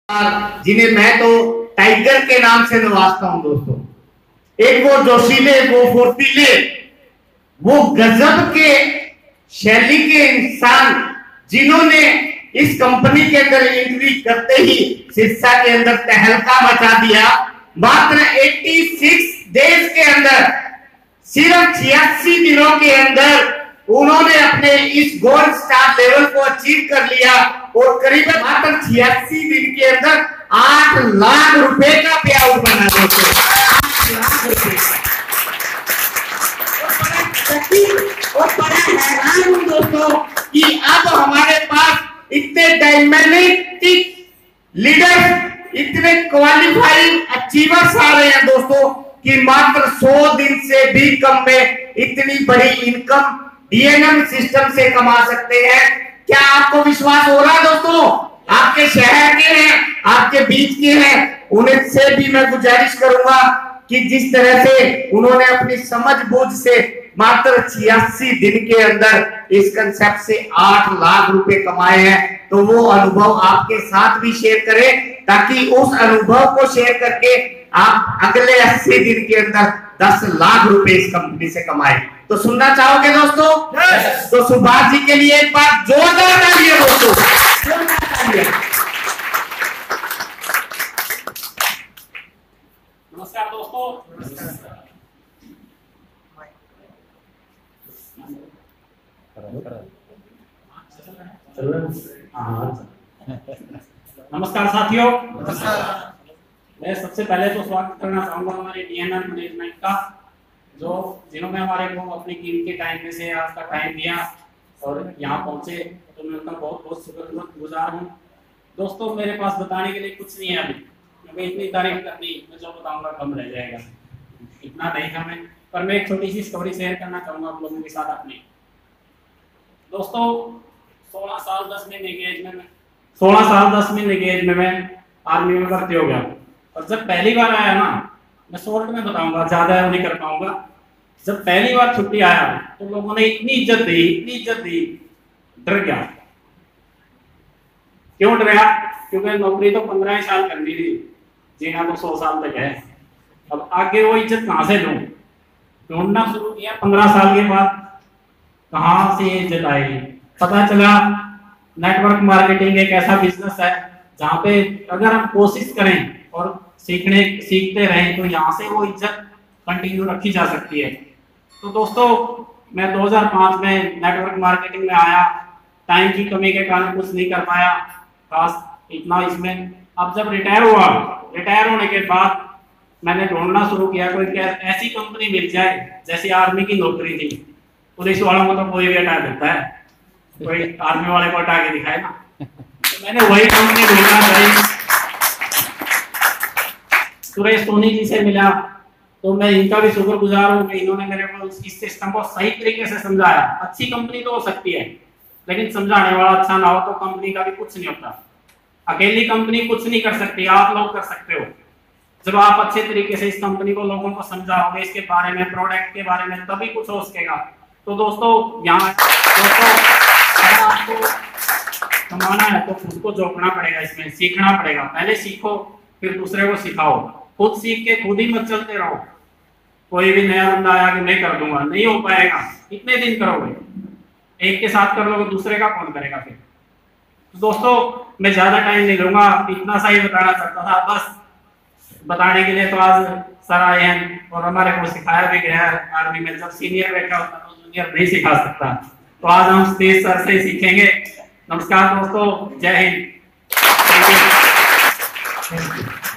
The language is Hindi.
जिन्हें मैं तो टाइगर के नाम से नवाजता हूं दोस्तों। एक वो जोशीले, वो फुर्तीले, वो गजब के शैली के इंसान जिन्होंने इस कंपनी के अंदर एंट्री करते ही सिरसा के अंदर तहलका मचा दिया। मात्र 86 डेज के अंदर, सिर्फ 86 दिनों के अंदर उन्होंने अपने इस गोल्ड स्टार लेवल को अचीव कर लिया और करीबन मात्र 86 दिन के अंदर 8 लाख रुपए का पे आउट बना दोस्तों। 8 लाख रुपए और बड़ा हैरान हूं दोस्तों कि अब हमारे पास इतने डायनामिक लीडर, इतने क्वालिफाइड अचीवर्स आ रहे हैं दोस्तों कि मात्र 100 दिन से भी कम में इतनी बड़ी इनकम डीएनएम सिस्टम से कमा सकते हैं। क्या आपको विश्वास हो रहा है दोस्तों? आपके शहर के हैं, आपके बीच के हैं, उन्हें से भी मैं गुजारिश करूंगा कि जिस तरह से उन्होंने अपनी समझ बूझ से मात्र 86 दिन के अंदर इस कंसेप्ट से 8 लाख रुपए कमाए हैं, तो वो अनुभव आपके साथ भी शेयर करें ताकि उस अनुभव को शेयर करके आप अगले 80 दिन के अंदर 10 लाख रुपए इस कंपनी से कमाए। तो सुनना चाहोगे दोस्तों? तो सुभाष जी के लिए एक बार जोरदार तालियां दोस्तों, जोरदार तालियां। नमस्कार दोस्तों। नमस्कार साथियों। मैं सबसे पहले तो स्वागत करना चाहूंगा हमारे डीएनएम मैनेजमेंट का, जो जिन्होंने हमारे को अपनी कीमती टाइम में से आज का टाइम दिया और यहाँ पहुंचे, तो मैं उनका बहुत बहुत शुक्रगुजार हूँ। दोस्तों मेरे पास बताने के लिए कुछ नहीं है अभी, क्योंकि इतनी तारीफ करनी, मैं जो बताऊंगा कम रह जाएगा, इतना नहीं हमें। पर मैं एक छोटी सी स्टोरी शेयर करना चाहूंगा आप लोगों के साथ अपनी। दोस्तों 16 साल 10 महीने की एज में मैं आर्मी में भर्ती हो गया। और जब पहली बार आया ना, मैं शॉर्ट में बताऊंगा, ज्यादा नहीं कर पाऊंगा। जब पहली बार छुट्टी आया तो लोगों ने इतनी इज्जत दी, डर गया। क्यों डर गया? क्योंकि नौकरी तो 15 साल करनी थी, जीना तो 100 साल तक है। अब आगे वो इज्जत कहां से लूं? ढूंढना शुरू किया 15 साल के बाद, कहां से इज्जत आई। पता चला नेटवर्क मार्केटिंग एक ऐसा बिजनेस है जहां पे अगर हम कोशिश करें और सीखते रहें तो यहाँ से वो इज्जत कंटिन्यू रखी जा सकती है। तो दोस्तों मैं 2005 में नेटवर्क मार्केटिंग में आया, टाइम की कमी के कारण कुछ नहीं कर पाया खास इतना इसमें। अब जब रिटायर होने के बाद मैंने ढूंढना शुरू किया कोई ऐसी कंपनी मिल जाए जैसी आर्मी की नौकरी थी। पुलिस वालों को तो कोई भी हटा देता है, कोई आर्मी वाले को हटा के दिखाए ना। तो मैंने वही कंपनी ढूंढना चाहिए, सुरेश सोनी जी से मिला। तो मैं इनका भी शुक्रगुजार हूँ कि इन्होंने मेरे को इस सिस्टम को सही तरीके से समझाया। अच्छी कंपनी तो हो सकती है, लेकिन समझाने वाला अच्छा ना हो तो कंपनी का भी कुछ नहीं होता। अकेली कंपनी कुछ नहीं कर सकती, आप लोग कर सकते हो। जब आप अच्छे तरीके से इस कंपनी को लोगों को समझाओगे, इसके बारे में, प्रोडक्ट के बारे में, तभी कुछ हो सकेगा। तो दोस्तों यहाँ आपको कमाना है तो खुद को झोंकना पड़ेगा, इसमें सीखना पड़ेगा। पहले सीखो फिर दूसरे को सिखाओ, खुद सीख के खुद ही मत चलते रहो। कोई भी नया बंदा आया कि मैं कर दूंगा, नहीं हो पाएगा। कितने दिन करोगे? एक के साथ कर लोगे, दूसरे का कौन करेगा फिर? तो दोस्तों मैं ज्यादा टाइम नहीं लूंगा, इतना सा ही बताना चाहता था। बस बताने के लिए तो आज सर आए हैं और हमारे को सिखाया भी गया है। आर्मी में जब सीनियर बैठा होता तो जूनियर नहीं सिखा सकता, तो आज हम तेज सर से सीखेंगे। नमस्कार दोस्तों, जय हिंद। Thank you.